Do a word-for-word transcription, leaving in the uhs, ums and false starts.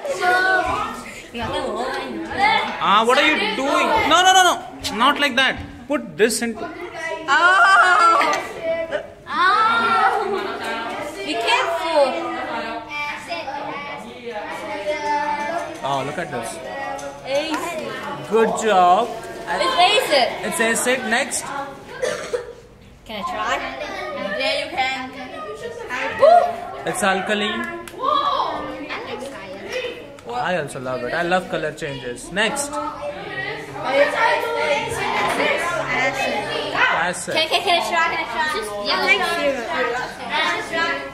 Ah, what are you doing? No, no, no, no. Not like that. Put this into. Oh. Oh. Be careful. Oh, look at this. Acid. Good job. It's acid. It's acid. Next. Can I try? Yeah, you can. It's alkali. I also love it. I love color changes. Next. Acid. Can, can, can I try? Can I try? Just yellow. Can I try?